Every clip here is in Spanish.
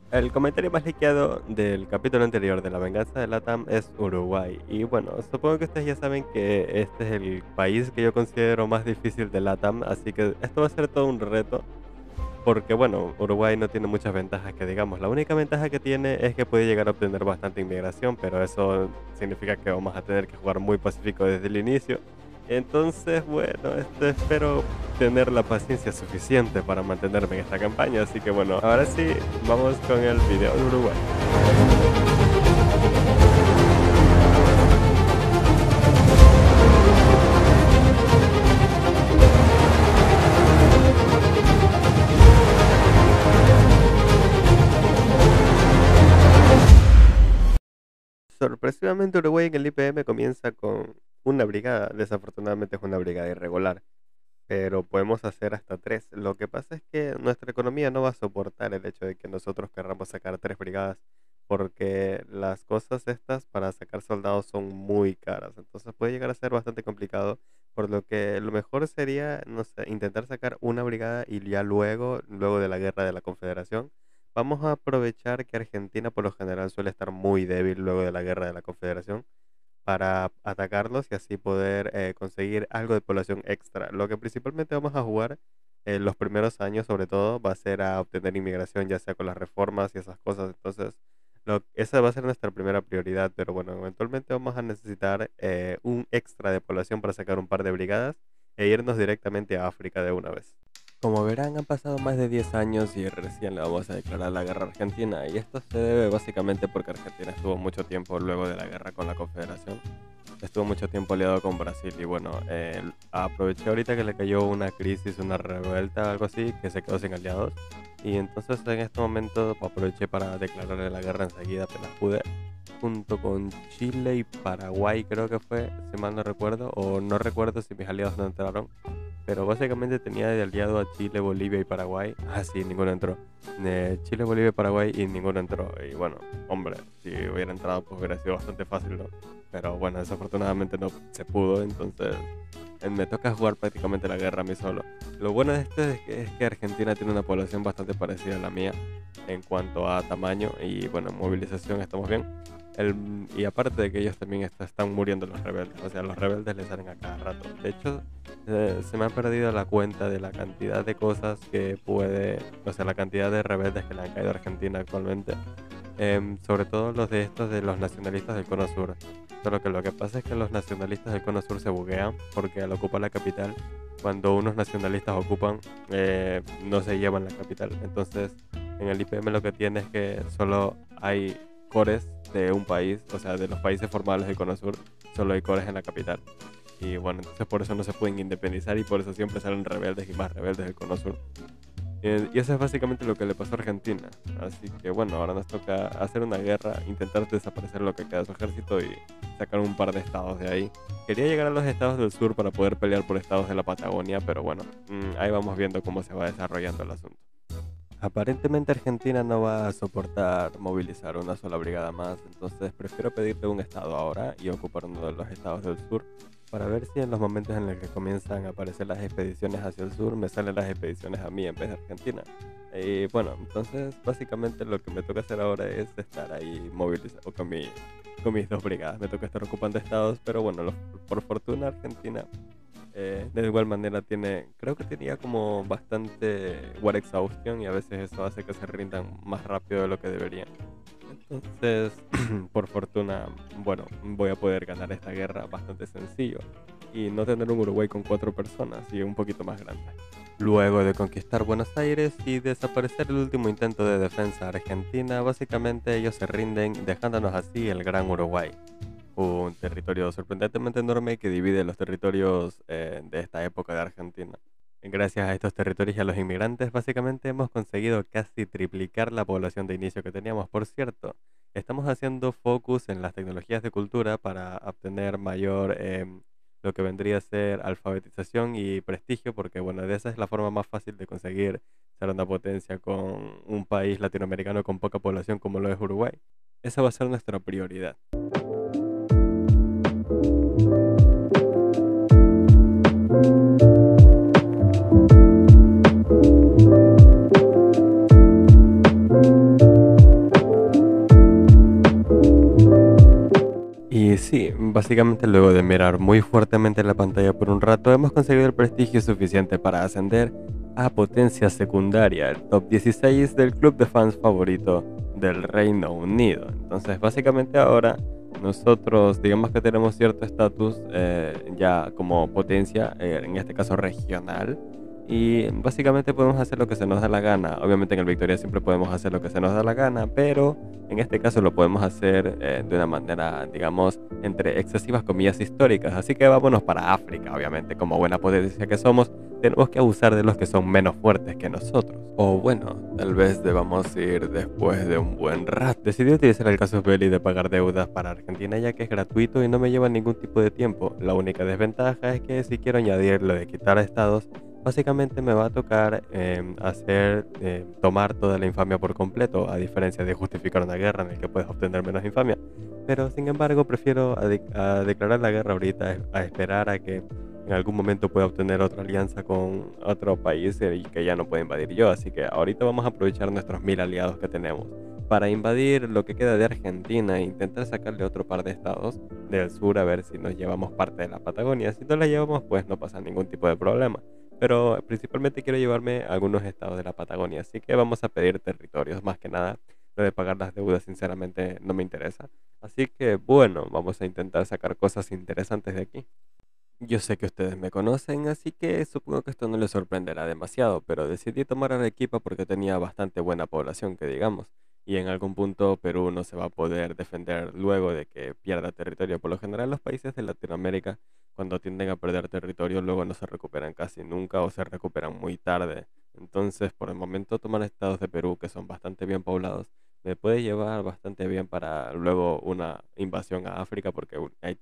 El comentario más liqueado del capítulo anterior de La venganza de Latam es Uruguay. Y bueno, supongo que ustedes ya saben que este es el país que yo considero más difícil de Latam, así que esto va a ser todo un reto. Porque bueno, Uruguay no tiene muchas ventajas que digamos. La única ventaja que tiene es que puede llegar a obtener bastante inmigración, pero eso significa que vamos a tener que jugar muy pacífico desde el inicio. Entonces, bueno, espero tener la paciencia suficiente para mantenerme en esta campaña. Así que bueno, ahora sí, vamos con el video de Uruguay. Sorpresivamente Uruguay en el IPM comienza con una brigada. Desafortunadamente es una brigada irregular, pero podemos hacer hasta tres. Lo que pasa es que nuestra economía no va a soportar el hecho de que nosotros querramos sacar tres brigadas, porque las cosas estas para sacar soldados son muy caras, entonces puede llegar a ser bastante complicado, por lo que lo mejor sería, no sé, intentar sacar una brigada y ya luego de la guerra de la Confederación, vamos a aprovechar que Argentina por lo general suele estar muy débil luego de la guerra de la Confederación para atacarlos y así poder conseguir algo de población extra. Lo que principalmente vamos a jugar en los primeros años, sobre todo, va a ser a obtener inmigración, ya sea con las reformas y esas cosas. Entonces, esa va a ser nuestra primera prioridad, pero bueno, eventualmente vamos a necesitar un extra de población para sacar un par de brigadas e irnos directamente a África de una vez. Como verán, han pasado más de 10 años y recién le vamos a declarar la guerra a Argentina, y esto se debe básicamente porque Argentina estuvo mucho tiempo luego de la guerra con la Confederación, estuvo mucho tiempo aliado con Brasil y bueno, aproveché ahorita que le cayó una crisis, una revuelta, algo así, que se quedó sin aliados, y entonces en este momento aproveché para declararle la guerra enseguida apenas pude, junto con Chile y Paraguay creo que fue, si mal no recuerdo, o no recuerdo si mis aliados no entraron, pero básicamente tenía de aliado a Chile, Bolivia y Paraguay. Ah, sí, ninguno entró. Chile, Bolivia y Paraguay y ninguno entró. Y bueno, hombre, si hubiera entrado pues hubiera sido bastante fácil, ¿no? Pero bueno, desafortunadamente no se pudo, entonces me toca jugar prácticamente la guerra a mí solo. Lo bueno de esto es que Argentina tiene una población bastante parecida a la mía en cuanto a tamaño y bueno, movilización estamos bien. Y aparte de que ellos también están muriendo los rebeldes, o sea, los rebeldes les salen a cada rato. De hecho, se me ha perdido la cuenta de la cantidad de cosas que puede, o sea, la cantidad de rebeldes que le han caído a Argentina actualmente. Sobre todo los de estos de los nacionalistas del Cono Sur. Solo que lo que pasa es que los nacionalistas del Cono Sur se buguean porque al ocupar la capital, cuando unos nacionalistas ocupan, no se llevan la capital. Entonces, en el IPM lo que tiene es que solo hay cores de un país, o sea, de los países formales del Cono Sur, solo hay cores en la capital. Y bueno, entonces por eso no se pueden independizar y por eso siempre salen rebeldes y más rebeldes del Cono Sur. Y eso es básicamente lo que le pasó a Argentina. Así que bueno, ahora nos toca hacer una guerra, intentar desaparecer lo que queda de su ejército y sacar un par de estados de ahí. Quería llegar a los estados del sur para poder pelear por estados de la Patagonia, pero bueno, ahí vamos viendo cómo se va desarrollando el asunto. Aparentemente Argentina no va a soportar movilizar una sola brigada más, entonces prefiero pedirle un estado ahora y ocupar uno de los estados del sur para ver si en los momentos en los que comienzan a aparecer las expediciones hacia el sur me salen las expediciones a mí en vez de Argentina. Y bueno, entonces básicamente lo que me toca hacer ahora es estar ahí movilizado con mis dos brigadas. Me toca estar ocupando estados, pero bueno, por fortuna Argentina de igual manera creo que tenía como bastante war exhaustion y a veces eso hace que se rindan más rápido de lo que deberían. Entonces, por fortuna, bueno, voy a poder ganar esta guerra bastante sencillo y no tener un Uruguay con 4 personas y un poquito más grande. Luego de conquistar Buenos Aires y desaparecer el último intento de defensa argentina, básicamente ellos se rinden dejándonos así el Gran Uruguay, un territorio sorprendentemente enorme que divide los territorios de esta época de Argentina. Gracias a estos territorios y a los inmigrantes, básicamente hemos conseguido casi triplicar la población de inicio que teníamos. Por cierto, estamos haciendo focus en las tecnologías de cultura para obtener mayor, lo que vendría a ser alfabetización y prestigio, porque bueno, de esa es la forma más fácil de conseguir ser una potencia con un país latinoamericano con poca población como lo es Uruguay. Esa va a ser nuestra prioridad. Sí, básicamente luego de mirar muy fuertemente la pantalla por un rato, hemos conseguido el prestigio suficiente para ascender a potencia secundaria, el top 16 del club de fans favorito del Reino Unido. Entonces, básicamente ahora nosotros, digamos que tenemos cierto estatus ya como potencia, en este caso regional, y básicamente podemos hacer lo que se nos da la gana. Obviamente en el Victoria siempre podemos hacer lo que se nos da la gana, pero en este caso lo podemos hacer de una manera, digamos, entre excesivas comillas históricas. Así que vámonos para África, obviamente. Como buena potencia que somos, tenemos que abusar de los que son menos fuertes que nosotros. O bueno, tal vez debamos ir después de un buen rato. Decidí utilizar el casus belli de pagar deudas para Argentina ya que es gratuito y no me lleva ningún tipo de tiempo. La única desventaja es que si quiero añadir lo de quitar estados, básicamente me va a tocar tomar toda la infamia por completo, a diferencia de justificar una guerra en la que puedes obtener menos infamia. Pero sin embargo, prefiero a declarar la guerra ahorita, a esperar a que en algún momento pueda obtener otra alianza con otro país y que ya no pueda invadir yo. Así que ahorita vamos a aprovechar nuestros 1000 aliados que tenemos para invadir lo que queda de Argentina e intentar sacarle otro par de estados del sur a ver si nos llevamos parte de la Patagonia. Si no la llevamos, pues no pasa ningún tipo de problema, pero principalmente quiero llevarme algunos estados de la Patagonia, así que vamos a pedir territorios, más que nada. Lo de pagar las deudas sinceramente no me interesa. Así que bueno, vamos a intentar sacar cosas interesantes de aquí. Yo sé que ustedes me conocen, así que supongo que esto no les sorprenderá demasiado, pero decidí tomar Arequipa porque tenía bastante buena población, que digamos, y en algún punto Perú no se va a poder defender luego de que pierda territorio. Por lo general, los países de Latinoamérica, cuando tienden a perder territorio, luego no se recuperan casi nunca o se recuperan muy tarde. Entonces, por el momento, tomar estados de Perú que son bastante bien poblados me puede llevar bastante bien para luego una invasión a África, porque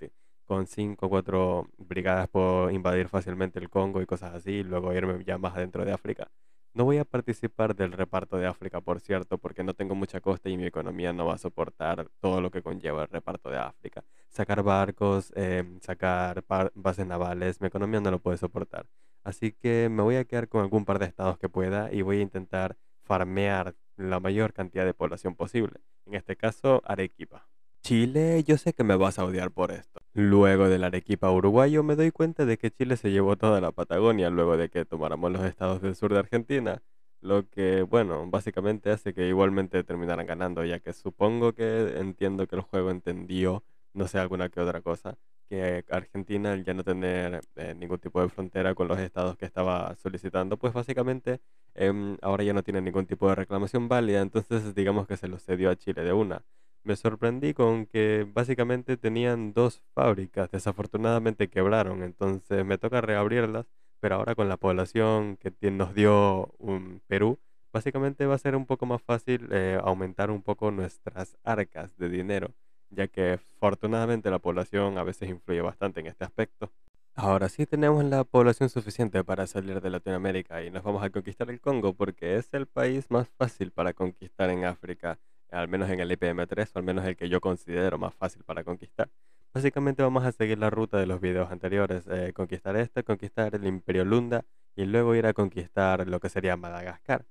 con 5 o 4 brigadas puedo invadir fácilmente el Congo y cosas así, y luego irme ya más adentro de África. No voy a participar del reparto de África, por cierto, porque no tengo mucha costa y mi economía no va a soportar todo lo que conlleva el reparto de África. Sacar barcos, sacar bases navales, mi economía no lo puede soportar. Así que me voy a quedar con algún par de estados que pueda y voy a intentar farmear la mayor cantidad de población posible. En este caso, Arequipa. Chile, yo sé que me vas a odiar por esto. Luego del Arequipa uruguayo me doy cuenta de que Chile se llevó toda la Patagonia luego de que tomáramos los estados del sur de Argentina, lo que, bueno, básicamente hace que igualmente terminaran ganando, ya que supongo que entiendo que el juego entendió, no sé, alguna que otra cosa, que Argentina al ya no tener ningún tipo de frontera con los estados que estaba solicitando, pues básicamente ahora ya no tiene ningún tipo de reclamación válida, entonces digamos que se lo cedió a Chile de una. Me sorprendí con que básicamente tenían dos fábricas, desafortunadamente quebraron, entonces me toca reabrirlas, pero ahora con la población que nos dio un Perú, básicamente va a ser un poco más fácil aumentar un poco nuestras arcas de dinero, ya que afortunadamente la población a veces influye bastante en este aspecto. Ahora sí tenemos la población suficiente para salir de Latinoamérica y nos vamos a conquistar el Congo porque es el país más fácil para conquistar en África, al menos en el IPM3 o al menos el que yo considero más fácil para conquistar. Básicamente vamos a seguir la ruta de los videos anteriores, conquistar este, conquistar el Imperio Lunda y luego ir a conquistar lo que sería Madagascar.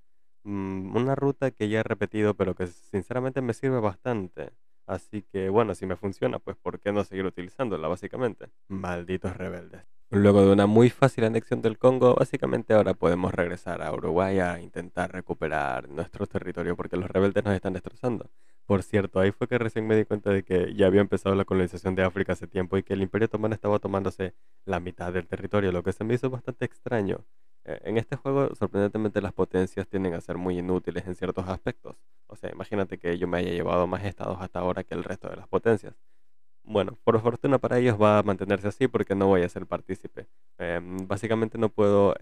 Una ruta que ya he repetido pero que sinceramente me sirve bastante. Así que bueno, si me funciona, pues ¿por qué no seguir utilizándola básicamente? Malditos rebeldes. Luego de una muy fácil anexión del Congo, básicamente ahora podemos regresar a Uruguay a intentar recuperar nuestro territorio porque los rebeldes nos están destrozando. Por cierto, ahí fue que recién me di cuenta de que ya había empezado la colonización de África hace tiempo y que el Imperio Otomano estaba tomándose la mitad del territorio, lo que se me hizo bastante extraño. En este juego, sorprendentemente, las potencias tienden a ser muy inútiles en ciertos aspectos. O sea, imagínate que yo me haya llevado más estados hasta ahora que el resto de las potencias. Bueno, por fortuna para ellos va a mantenerse así porque no voy a ser partícipe. Básicamente no puedo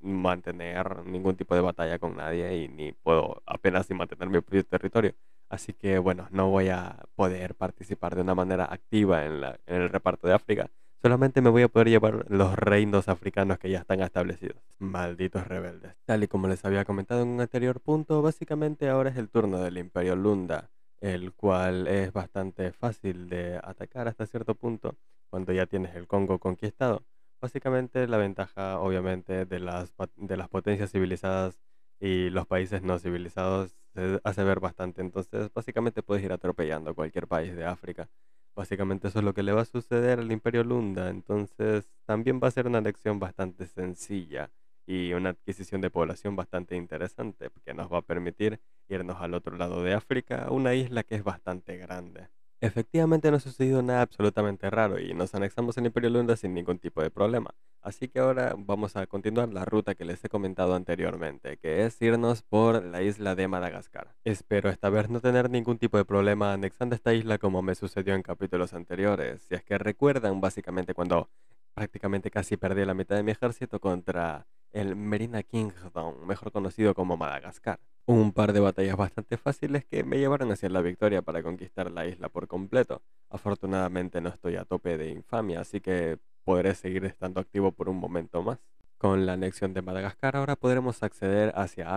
mantener ningún tipo de batalla con nadie y ni puedo apenas si mantener mi propio territorio. Así que bueno, no voy a poder participar de una manera activa en el reparto de África. Solamente me voy a poder llevar los reinos africanos que ya están establecidos. Malditos rebeldes. Tal y como les había comentado en un anterior punto, básicamente ahora es el turno del Imperio Lunda, el cual es bastante fácil de atacar hasta cierto punto cuando ya tienes el Congo conquistado. Básicamente la ventaja obviamente de las potencias civilizadas y los países no civilizados se hace ver bastante. Entonces básicamente puedes ir atropellando a cualquier país de África. Básicamente eso es lo que le va a suceder al Imperio Lunda, entonces también va a ser una elección bastante sencilla y una adquisición de población bastante interesante que nos va a permitir irnos al otro lado de África, a una isla que es bastante grande. Efectivamente no ha sucedido nada absolutamente raro y nos anexamos al Imperio Lunda sin ningún tipo de problema. Así que ahora vamos a continuar la ruta que les he comentado anteriormente, que es irnos por la isla de Madagascar. Espero esta vez no tener ningún tipo de problema anexando esta isla como me sucedió en capítulos anteriores. Si es que recuerdan, básicamente cuando prácticamente casi perdí la mitad de mi ejército contra el Merina Kingdom, mejor conocido como Madagascar. Un par de batallas bastante fáciles que me llevaron hacia la victoria para conquistar la isla por completo. Afortunadamente no estoy a tope de infamia, así que podré seguir estando activo por un momento más. Con la anexión de Madagascar ahora podremos acceder hacia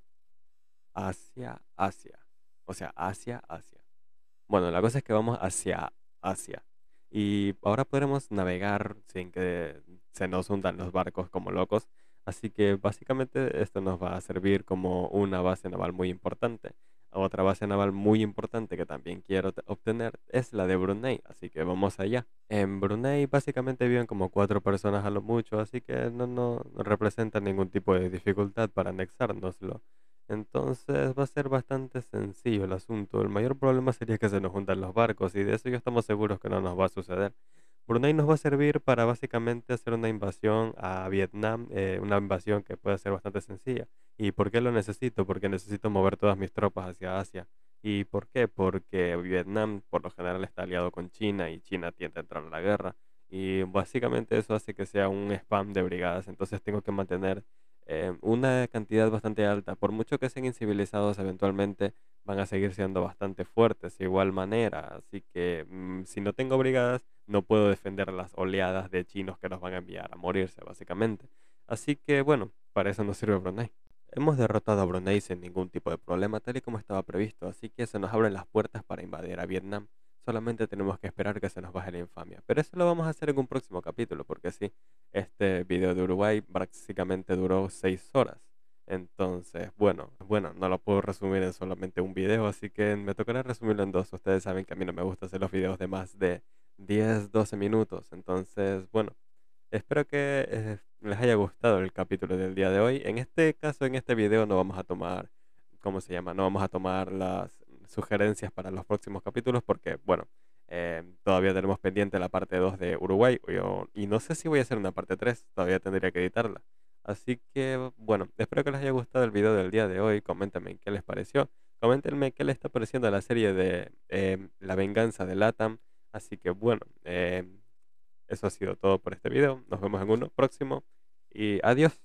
Asia. O sea, Asia. Bueno, la cosa es que vamos hacia Asia. Y ahora podremos navegar sin que se nos hundan los barcos como locos. Así que básicamente esto nos va a servir como una base naval muy importante. Otra base naval muy importante que también quiero obtener es la de Brunei. Así que vamos allá. En Brunei básicamente viven como 4 personas a lo mucho. Así que no representa ningún tipo de dificultad para anexárnoslo. Entonces va a ser bastante sencillo el asunto. El mayor problema sería que se nos juntan los barcos y de eso ya estamos seguros que no nos va a suceder. Brunei nos va a servir para básicamente hacer una invasión a Vietnam, una invasión que puede ser bastante sencilla. ¿Y por qué lo necesito? Porque necesito mover todas mis tropas hacia Asia. ¿Y por qué? Porque Vietnam por lo general está aliado con China y China tiende a entrar a la guerra. Y básicamente eso hace que sea un spam de brigadas. Entonces tengo que mantener una cantidad bastante alta. Por mucho que sean incivilizados, eventualmente van a seguir siendo bastante fuertes de igual manera. Así que si no tengo brigadas, no puedo defender las oleadas de chinos que nos van a enviar a morirse, básicamente. Así que bueno, para eso nos sirve Brunei. Hemos derrotado a Brunei sin ningún tipo de problema, tal y como estaba previsto, así que se nos abren las puertas para invadir a Vietnam. Solamente tenemos que esperar que se nos baje la infamia. Pero eso lo vamos a hacer en un próximo capítulo, porque sí, este video de Uruguay básicamente duró 6 horas. Entonces, bueno, no lo puedo resumir en solamente un video, así que me tocará resumirlo en dos. Ustedes saben que a mí no me gusta hacer los videos de más de 10, 12 minutos. Entonces, bueno, espero que les haya gustado el capítulo del día de hoy. En este caso, en este video no vamos a tomar, ¿cómo se llama? No vamos a tomar las sugerencias para los próximos capítulos porque, bueno, todavía tenemos pendiente la parte 2 de Uruguay y no sé si voy a hacer una parte 3, todavía tendría que editarla. Así que, bueno, espero que les haya gustado el video del día de hoy. Coméntenme qué les pareció. Coméntenme qué les está pareciendo la serie de La venganza de Latam. Así que, bueno, eso ha sido todo por este video. Nos vemos en uno próximo y adiós.